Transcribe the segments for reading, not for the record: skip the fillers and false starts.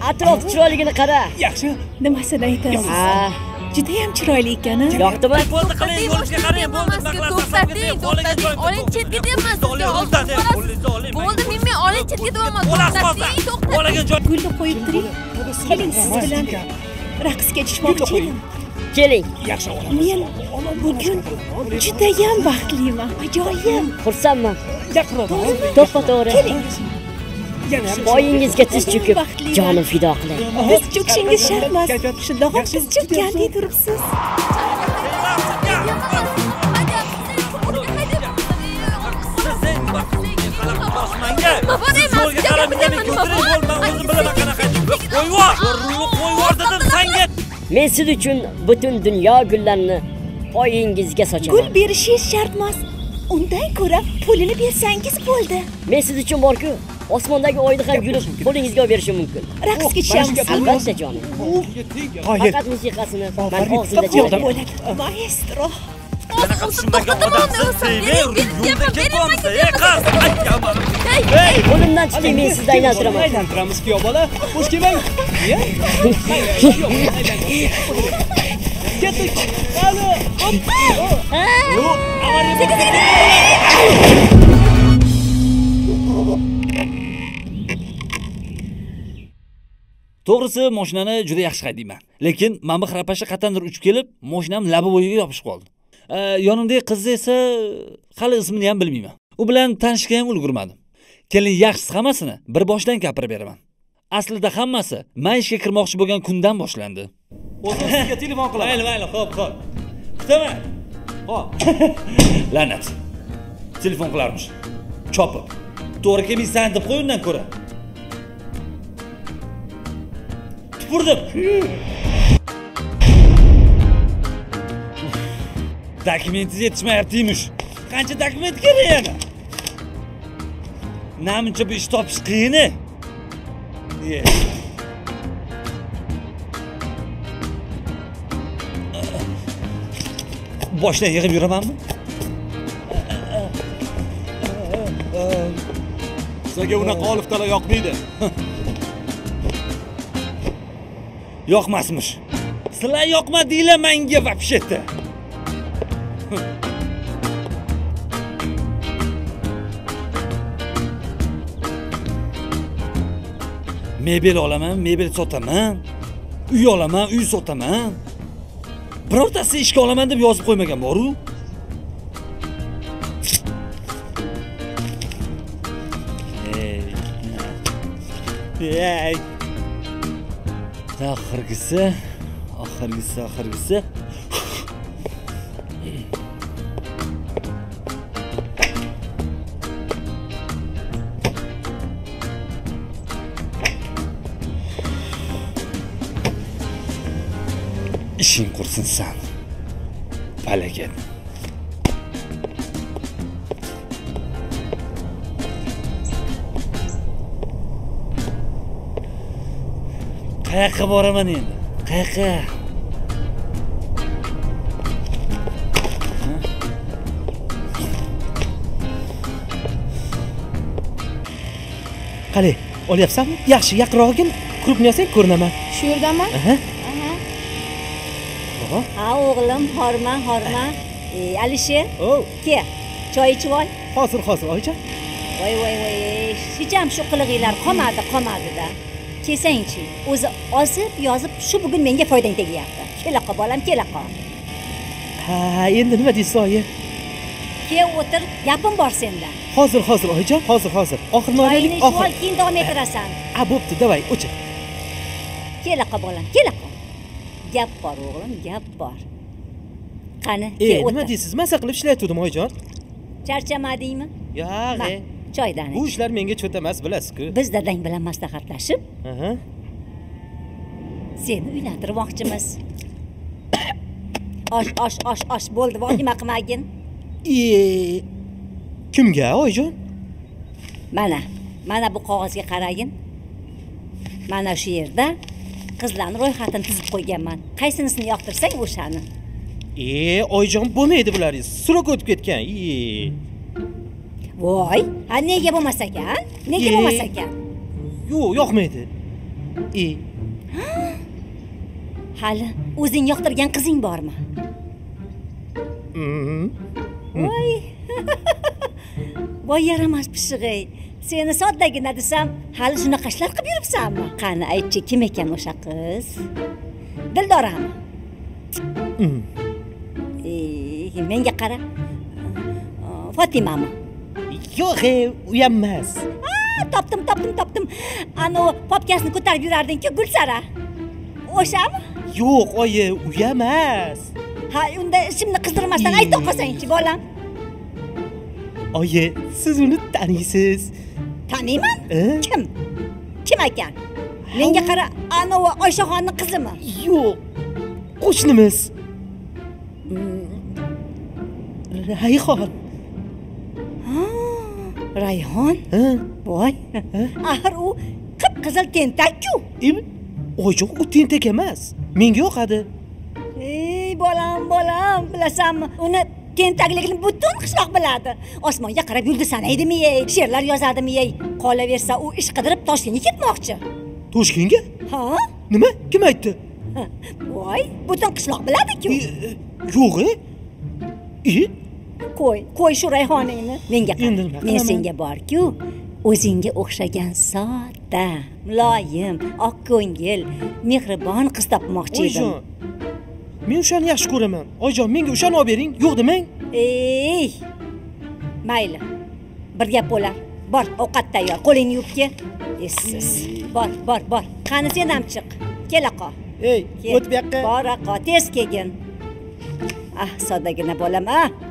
Atrof chiroyligini qara. Yaxshi. Nimasini aytasiz? Juda ham chiroyli ekan. Yoqdimi? Bo'ldi qiling, yo'lga qarang, bo'ldi. To'xtating. Oling chetga deyapman sizga. Bo'ldi, men oling chetga deyapman. To'xtating. Gulni qo'yib turing. Keling siz bilan raqsga tushmoqchi edim. Keling. Yaxshi olaman. Men bugun juda ham baxtliman. Ajoyib. Xursandman. Yaqinroq. To'g'ri. Keling. Boyingizga tiz cho'kib, jonim fido qilay. Siz cho'kishingiz shart emas. Shundoq ham siz cho'kkandek turibsiz. Men siz uchun butun dunyo gullarini poyingizga sochaman. Gul berishingiz shart emas. Undan ko'ra pulini bersangiz bo'ldi. Men siz uchun bor-ku, osmondagi oyni ham yulib qo'lingizga berishim mumkin. Raqsga tushamiz. Albatta jonim. Faqat musiqasini men og'zimda chalaman. Maestro. Qo'limdan chiqing, men sizni aylantiraman. Aylantiramiz ku bola. Qo'sh kelmang. Ketdik. Alo. To'g'risi, mashinani juda yaxshi haydayman. Lekin mana bu xirapashi qatdandir uchib kelib, mashinam labi bo'yiga yopishib qoldi. Yonimdagi qiz esa hali ismini ham bilmayman. U bilan tanishishga ham ulgurmadim. Keling, yaxshisi hammasini bir boshdan gapirib beraman. Aslida hammasi men ishga kirmoqchi bo'lgan kundan boshlandi. O'zim sizga telefon qilaman. Mayli, xo'p. Kutaman. Xo'p. La'nat. Telefon qilarmish. Chopib. To'g'ri kelmaysan deb qo'y undan ko'ra. Tupurdim. Dokumentingiz yetishmayapti-yemish. Qancha dokument kerak yana? Namuncha bu ish topish qiyin. Boshdan yig'ib yuramanmi? Sizga unaqa oliftalar yoqmaydi. Yoqmasmish. Sizlar yoqmadinglar menga vapshetda. Mebel olaman, mebel sotaman. Uy olaman, uy sotaman. Birortasi ishga olaman deb yozib qo'ymagan bor-ku. Ey. Oxirgisi. İşin qursin san. Falakat. Qayoqqa boraman endi? Qayoqqa? Qani, olyapsanmi? Yaxshi, yaqinrog'in krupnyasang ko'rinaman. Shu yerdanmi? Ha o'g'lim, horma. Alisher. Ke, choy ichib ol. Hozir, oyijon. Voy. Hech ham shu qilig'inglar qolmadi-da. Kesangchi. O'zi osib, yozib, shu bugun menga foydang tegyapti. Kelaqa bolam, kelaqa. Ha, endi nima deysiz, oyi? Ke, o'tir, gapim bor senda. Hozir, oyijon, hozir. Oxirini olaylik, oxir. Keyin davom etirasan. Bo'pti, davay, o'chi. Kelaqa bolam, kelaqa. Gap bor o'g'lim, gap bor. Qani, ke o'tir. Nima deysiz? Masa qilib ishlayotgandim, oyijon. Charchamadingmi? Yo'q. Choydan. Bu ishlar menga cho't emas, bilasiz-ku. Biz dadang bilan maslahatlashib, seni uylantirmoqchimiz. Osh, bo'ldi, nima qilmagin? Kimga, oyijon? Mana bu qog'ozga qaragin. Mana shu yerda qizlarning ro'yxatini tuzib qo'yganman. Qaysinisini yoqtirsang o'shani. Oyijon, bo'lmaydi bularingiz. Srok o'tib ketgan. Voy, nega bo'lmas ekan? Yo'q, yoqmaydi. Hali o'zing yoqtirgan qizing bormi? Voy. Voy yaramas pishig'ey. Seni soddagina desam, hali shunaqa ishlar qilib yuribsanmi? Qani aytchi, kim ekan o'sha qiz? Dildorami? Menga qara. Fotimami? Yo'q, u ham emas. Topdim. Ano popkasini ko'tarib yurarding-ku, Gulsara. O'shami? Yo'q, oyi, u ham emas. Ha, unda ishimni qizdirmasdan ayta qolsang-chi, bolam. Oyi, siz uni taniysiz. Taniyman? Kim ekan? Menga qara, ana Oyshaxonning qizimi? Yo'q, qo'shnimiz. Rayhon. Rayhon? Voy. Axir u qip-qizil tentak-ku. Oyijon, u tentak emas. Menga yoqadi. Bolam, bilasanmi? Uni tentakligini butun qishloq biladi. Osmonga qarab yulduz sanaydimi, she'rlar yozadimi? Qolaversa, u ish qidirib Toshkentga ketmoqchi. Toshkentga? Ha? Nima? Kim aytdi? Voy, butun qishloq biladi-ku. Yo'q. Qo'y shu Rayhoningni. Menga qara. Endi nima Men qilaman? senga bor-ku, o'zingga o'xshagan sodda, muloyim, oqko'ngil, mehribon qiz topmoqchi edim. Oyijon, men o'shani yaxshi ko'raman. Oyijon, menga o'shani olib bering. Yo'q demang. Mayli. Bir gap bo'lar. Bor, ovqat tayyor. Qo'lingni yuvib kel. Essiz. Bor. Qani sen ham chiq. Kela qol. O't bu yoqqa. Bor aqa, tez kelgin. Soddagina bolam,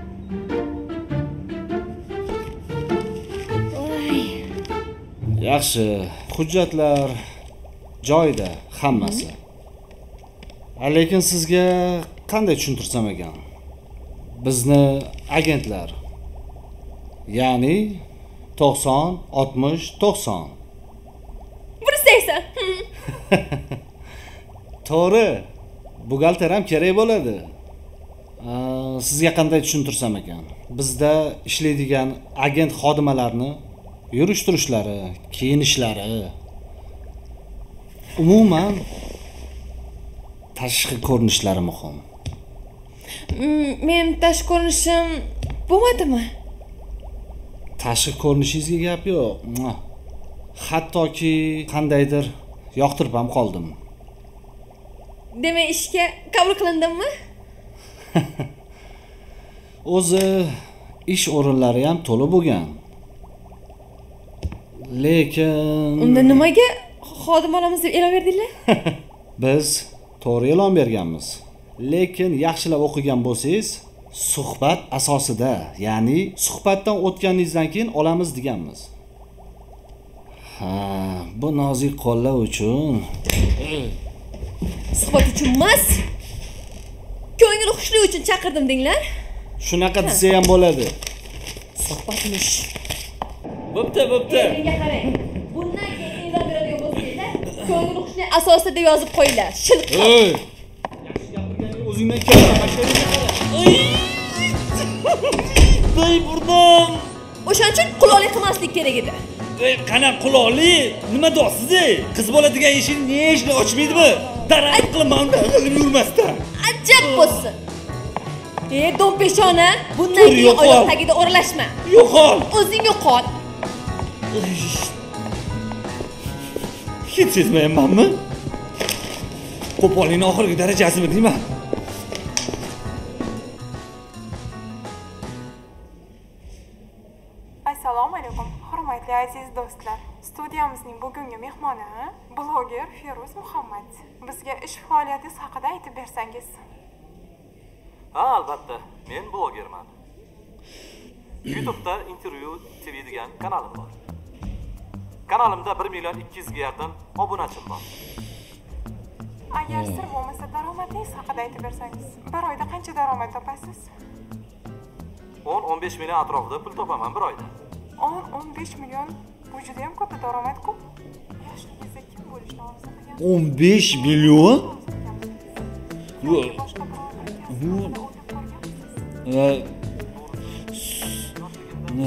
Yaxshi, hujjatlar joyida hammasi. Lekin sizga qanday tushuntirsam ekan? Bizni agentlar. Ya'ni 90, 60, 90. Burisi esa. To'g'ri. Buxgalter ham kerak bo'ladi. Sizga qanday tushuntirsam ekan? Bizda ishlaydigan agent xodimalarni yurish-turishlari, kiyinishlari, umuman tashqi ko'rinishlari muhim. Men tashqi ko'rinishim bo'lmadimi? Tashqi ko'rinishingizga gap yo'q. Hattoki qandaydir yoqtirib ham qoldim. Demak, ishga qabul qilindimmi? O'zi ish o'rinlari ham to'la bo'lgan. Lekin unda nimaga xodim olamiz deb e'lon berdinglar? Biz to'g'ri e'lon berganmiz. Lekin yaxshilab o'qigan bo'lsangiz, suhbat asosida, ya'ni suhbatdan o'tganingizdan keyin olamiz deganmiz. Bu nozik qo'llar uchun. Suhbat uchun emas. Ko'ngil xushlik uchun chaqirdim denglar. Shunaqa desa ham bo'ladi. Suhbatmish. Bo'pti. Menga qarang. Bundan keyin e'lon beradigan bo'lsanglar, ko'ngil xushlik asosida deb yozib qo'yinglar. Shilq. Yaxshi gapirganga o'zingdan kelma, Voy burnim. O'shaning uchun quloqlik qilmaslik kerak edi. Qana quloqlik? Nima deysiz? Qiz bola degan eshikni niye eshikni ochmaydimi? Daraq qilman, qilib yurmasdan. Ajab bo'lsin. Do'mpeshona, bundan keyin oyoq tagida o'ralashma. Yo'qol. O'zing yo'qol. Hech sezmayapmanmi? Qo'pollikning oxirgi darajasimi deyman? Assalomu alaykum, hurmatli aziz do'stlar. Studiyamizning bugungi mehmoni bloger Feruz Muhammad. Bizga ish faoliyatingiz haqida aytib bersangiz. Albatta, men blogerman. YouTube'da Interview TV degan kanalim bor. Kanalimda 1.200.000 ga yaqin obunachim bor. Agar sir bo'lmasa daromadingiz haqida aytib bersangiz, bir oyda qancha daromad topasiz? 10-15 million atrofida pul topaman bir oyda. 10-15 million bu juda ham ko'p daromad-ku. Yoshligingizda kim bo'lishni orzu qilgan? 15 million? Boshqa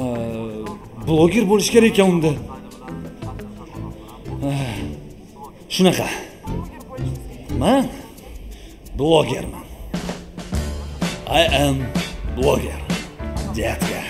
Bloger bo'lish kerak ekan unda. Shunaqa. bloger bo'lishingizga Men blogerman. I am blogger. Детка.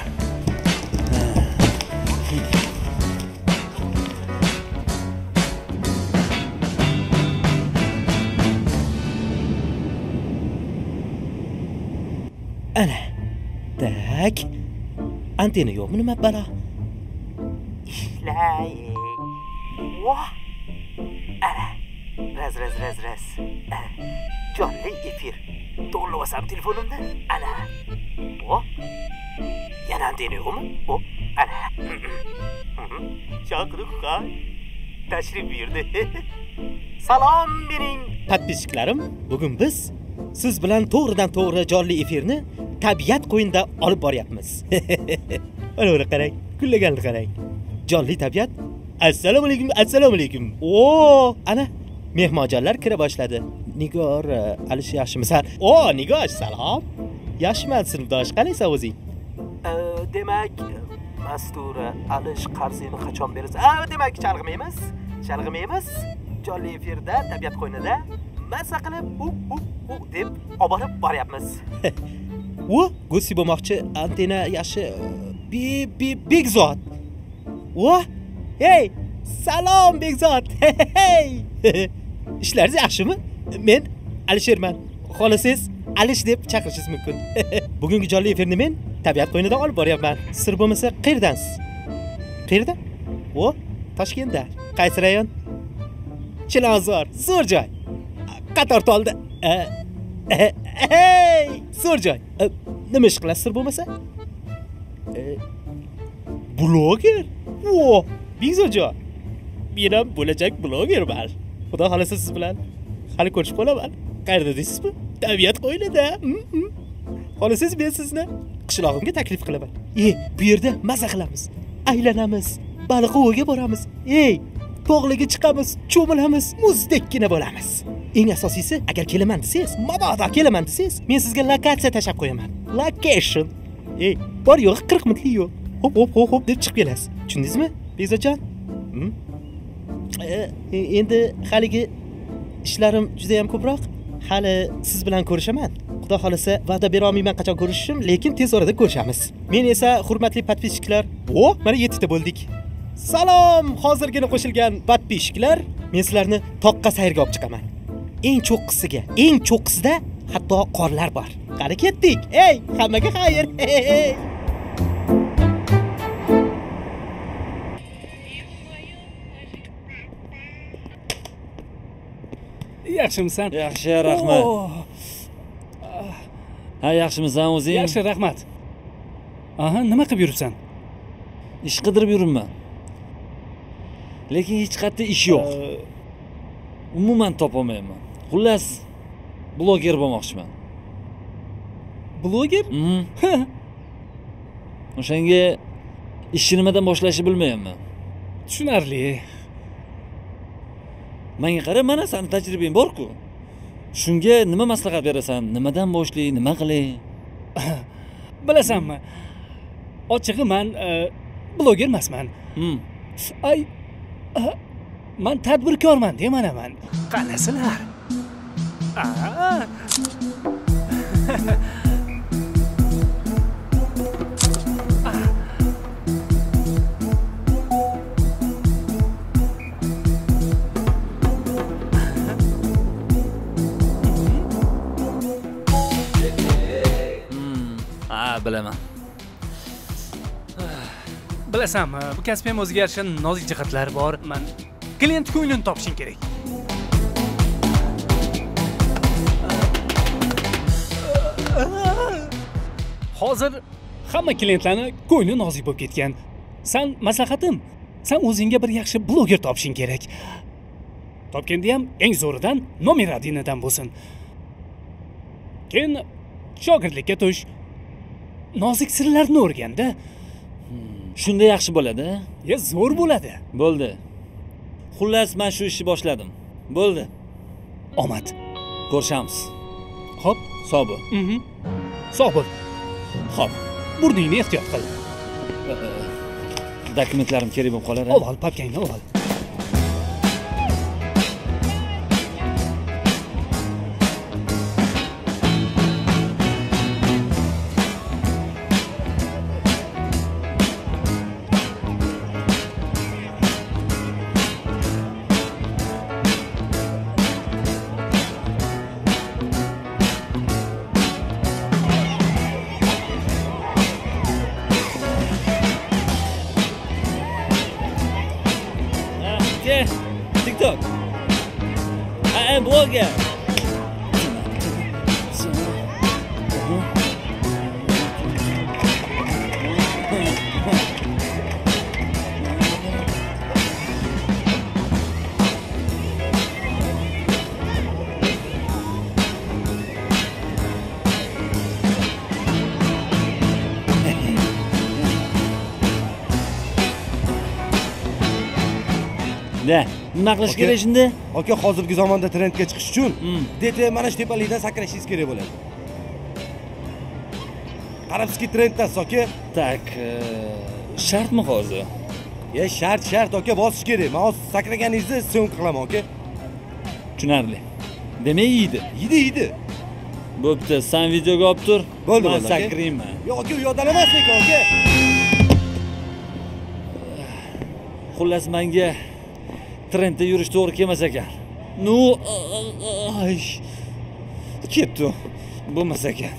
Ana. Tak. Antena yo'qmi nima balo? Ishlay. Voh. Ana. Raz. Jonli efir. To'g'rilabsam telefonimda. Ana. Voh. Yana antena yo'qmi? O, ana. Chaqiriq qo'y. Tashrif buyurdi. Salom mening Podpischiklarim, bugun biz siz bilan to'g'ridan to'g'ri jonli efirni tabiat qo'yinida olib boryapmiz. Mana qarang, kullaganni qarang. Jonli tabiat. Assalomu alaykum. O, ana mehmonjonlar kira boshladi. Nigor, Alish yaxshimisan? O, Nigor, salom. Yaxshiman, sinfdosh. Qalaysan o'zing? demak Mastur Alish qarzini qachon berasiz? Demak chalg'imaymiz. Jonli efirda tabiat qo'ynida masa qilib deb olib borib boryapmiz. U go'si bo'lmoqchi antena yaxshi Begzod. Voh! Hey! Salom Begzod. Hey! Ishlaringiz yaxshimi? Men Alisherman. Xolasangiz Alish deb chaqirishingiz mumkin. Bugungi jonli efirni men tabiat qo'ynida olib boryapman. Sir bo'lmasa, qayerdansiz? Qayerda? O, Toshkentda. Qaysi rayon? Chilonzor, zo'r joy. Qator toldi. Hey, zo'r joy. Nima ish qilasiz sir bo'lmasa? Bloger? O, Begzod joy. Men ham bo'lajak blogerman. Xudo xolasa siz bilan hali ko'rishib qolaman. Qayerda deysizmi? Tabiat qo'ynida. Xolasangiz men sizni qishlog'imga taklif qilaman. Bu yerda maza qilamiz, aylanamiz, baliq oviga boramiz. Tog'larga chiqamiz, cho'milamiz, muzdekkina bo'lamiz. Eng asosiysi, agar kelaman desangiz, mabodo kelaman desangiz, men sizga lokatsiya tashab qo'yaman. Location. Bor yo'q 40 minutlik yo'l. Hop deb chiqib kelasiz. Tushundingizmi, Begzodjon? Endi haligi ishlarim juda ham ko'proq. Hali siz bilan ko'rishaman. Xudo xolasa, va'da bera olmayman qachon ko'rishishim, lekin tez orada ko'rishamiz. Men esa hurmatli podpischilar, mana 7 ta bo'ldik. Salom, hozirgina qo'shilgan podpischilar, men sizlarni toqqa sayrga olib chiqaman. Eng cho'qqisida hatto qorlar bor. Qani ketdik. Hammaga xayr. Yaxshimisan? Yaxshi, rahmat. Ha, yaxshimisan o'zing? Yaxshi, rahmat. Nima qilib yuribsan? Ish qidirib yuribman. Lekin hech qayerda ish yo'q. Umuman topolmayman. Xullas, bloger bo'lmoqchiman. Bloger? O'shanga ishni nimadan boshlashni bilmayapman. Tushunarli. Menga qara, mana seni tajribang bor-ku. Shunga nima maslahat berasan? Nimadan boshlay, nima qilay? Bilasanmi? Ochig'i men bloger emasman. Men tadbirkorman deyman. Qanasilar? Bilaman. Bilasanmi, bu kasbim o'ziga yarasha nozik jihatlari bor. Men klient ko'nglini topishim kerak. Hozir hamma klientlarni ko'ngli nozik bo'lib ketgan. Maslahatim, sen o'zingga bir yaxshi bloger topishing kerak. Topganda ham eng zo'ridan nomer 1 dan bo'lsin. Keyin shogirdlikka tush. Nozik sirlarni o'rganda, shunda yaxshi bo'ladi. Zo'r bo'ladi. Bo'ldi. Xullas, men shu ishni boshladim. Bo'ldi. Omad. Ko'rishamiz. Xo'p, sog' bo'l. Sog' bo'l. Xo'p. Burningni ehtiyot qil. Dokumentlarim kerak bo'lib qolar. Ol, papkangni ol. men bloger. Da, nima qilish kerak shunda? Aka, hozirgi zamonda trendga chiqish uchun DT mana shu tepalikdan sakrashingiz kerak bo'ladi. Qarabsizki trenddasiz aka. Tak, shartmi hozir? Shart aka, bosish kerak. Men hozir sakraganingizni syomka qilaman aka. Tushunarli. Demak, yeydi. Bo'pti, sen videoga olib tur. Bo'ldi, men sakrayman. Yo'q aka, u yo'qdan emas lekin aka. Xullas menga trendda yurish to'g'ri kelmas ekan. Ketdi. Bo'lmas ekan.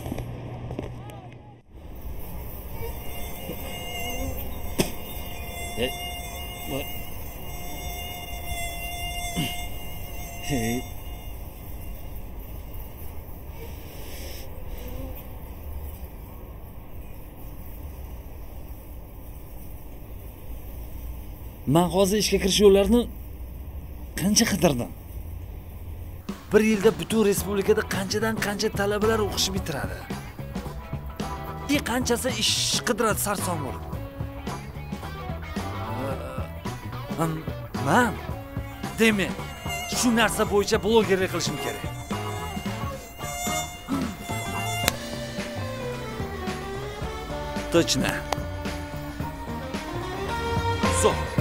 Men hozir ishga kirish yo'llarini qancha qidirdim. Bir yilda butun respublikada qanchadan qancha talabalar o'qishni bitiradi. Qanchasi ish qidiradi sarson bo'lib. Men demak, shu narsa bo'yicha blogerlik qilishim kerak. Точно. So.